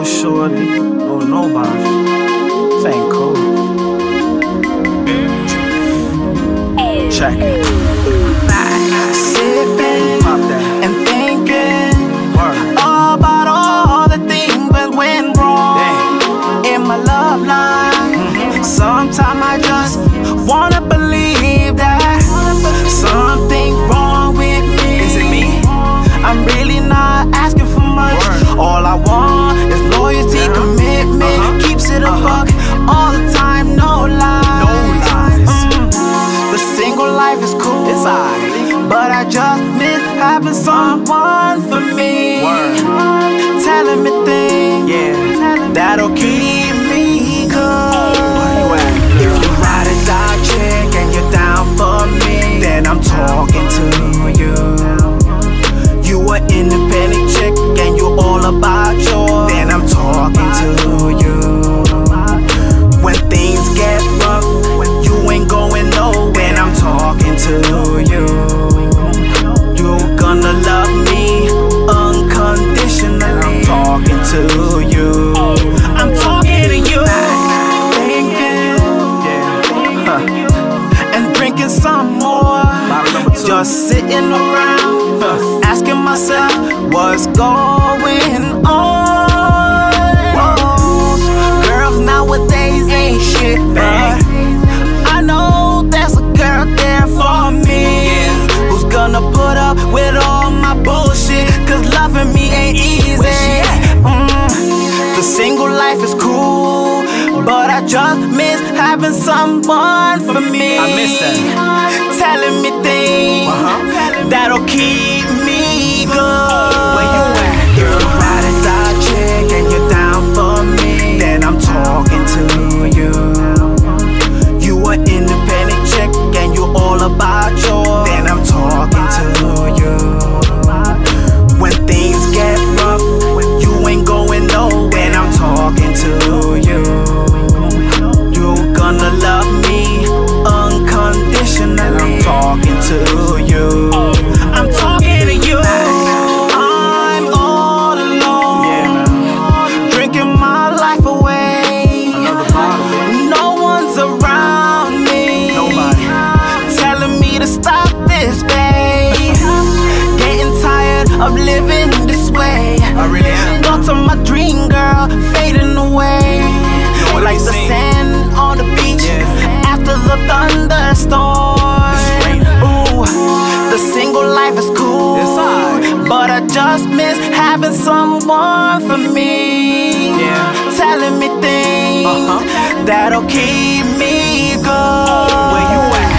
shorty, no nobody. This ain't cool. Check it. Sipping and thinking about all the things that went wrong in my love life. Sometimes I just wanna believe that something wrong with me. Is it me? I'm really not asking for much. All I want is loyalty, commitment. Keeps it a buck all the time, no lies. The single life is cool, It's alright, but I just miss having someone for me. Telling me things, that'll keep me good. If you ride or die chick and you're down for me, then I'm talking to you. You an independent chick and you all about yours, then I'm talking to you. When things get rough, you ain't going nowhere, then I'm talking to you. You're gonna love me unconditionally, I'm talking to you. I'm talking to you. Thinking and drinking some more, just sitting around, asking myself what's going on. Girls nowadays ain't shit, but I know there's a girl there for me, who's gonna put up with all my bullshit, cause loving me ain't easy. The single life is cool, but I just miss having someone for me. I miss that. Telling me things that'll keep me good. Where you at? If you ride or die chick and you're down for me, then I'm talking to you. You an independent chick and you all about yours, then I'm talking to you. When things get rough, you ain't going nowhere, then I'm talking to you. You're gonna love me unconditionally, I'm talking to you. I'm talking to you. I'm all alone, drinking my life away. No one's around me, telling me to stop this, babe. Getting tired of living this way. I really am. Thoughts of my dream girl fading away, like the sand on the beach after the thunderstorm. Ooh, the single life is cool, but I just miss having someone for me, telling me things that'll keep me good. Where you at?